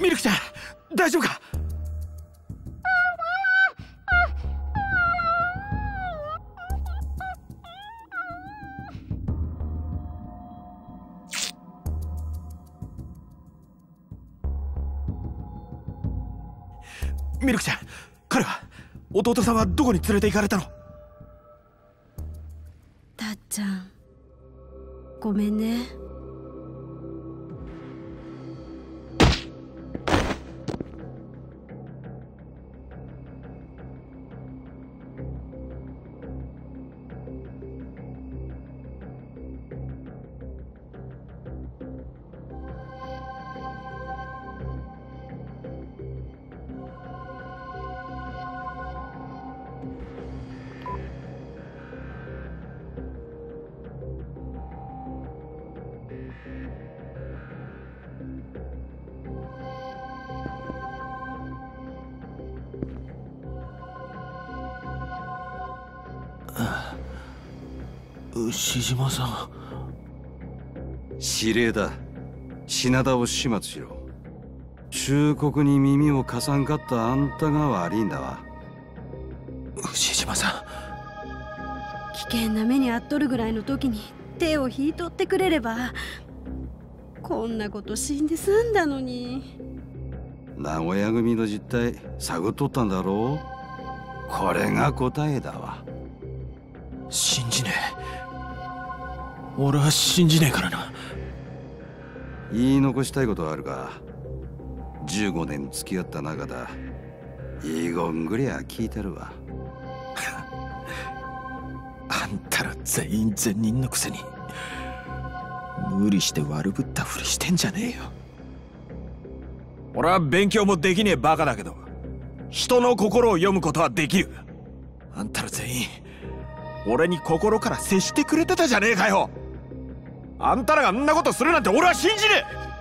ミルクちゃん、大丈夫か？ミルクちゃん、彼は、弟さんはどこに連れて行かれたの？ たっちゃん、ごめんね。 牛島さん。 指令だ。品田を始末しろ。忠告に耳を貸さんかったあんたが悪いんだわ。 牛島さん、危険な目に遭っとるぐらいの時に手を引いとってくれれば、こんなこと死んで済んだのに。 名古屋組の実態探っとったんだろう。これが答えだわ。 信じねえ。俺は信じねえからな。 言い残したいことはあるか。15年付き合った仲だ。遺言ぐりゃ聞いてるわ。 あんたら全員善人のくせに無理して悪ぶったふりしてんじゃねえよ。俺は勉強もできねえバカだけど、人の心を読むことはできる。あんたら全員俺に心から接してくれてたじゃねえかよ。あんたらがあんなことするなんて俺は信じねえ。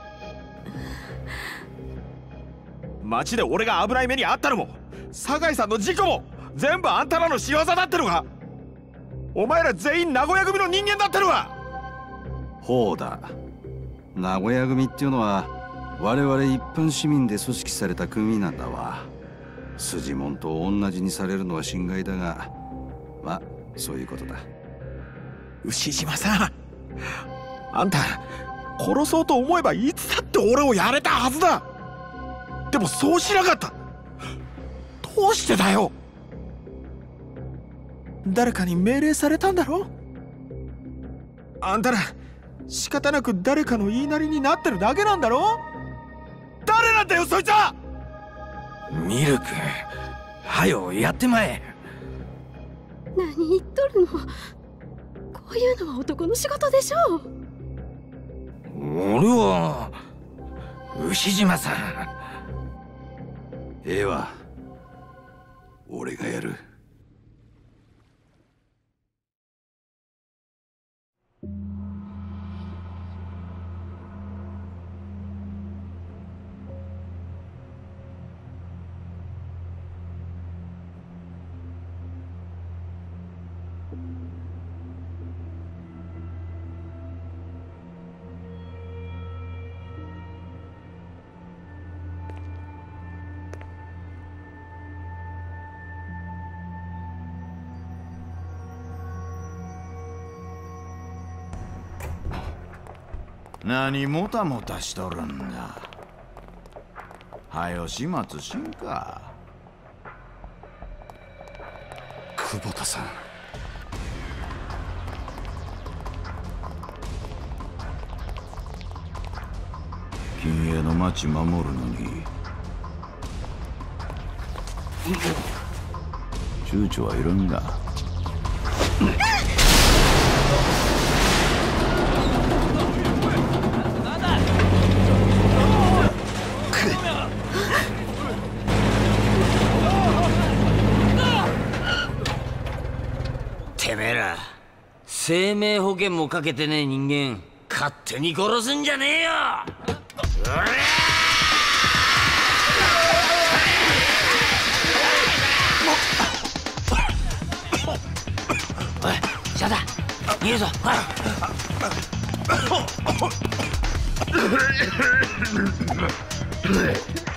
街で俺が危ない目にあったのも酒井さんの事故も全部あんたらの仕業だってのか。お前ら全員名古屋組の人間だってのか。 ほうだ。名古屋組っていうのは我々一般市民で組織された組なんだわ。筋もんと同じにされるのは心外だが、まあそういうことだ。 牛島さん、あんた殺そうと思えばいつだって俺をやれたはずだ。でもそうしなかった。どうしてだよ。誰かに命令されたんだろ。あんたら仕方なく誰かの言いなりになってるだけなんだろ。誰なんだよそいつは。 ミルク、はよやってまえ。 何言っとるの。こういうのは男の仕事でしょう。 俺は牛島さん。 ええわ、俺がやる。 何もたもたしとるんだ。はよ始末しんか。 久保田さん。 金営の町守るのに躊躇はいるんだ。 てめえら生命保険もかけてねえ人間勝手に殺すんじゃねえよ。おい、シャダ逃げるぞ。 う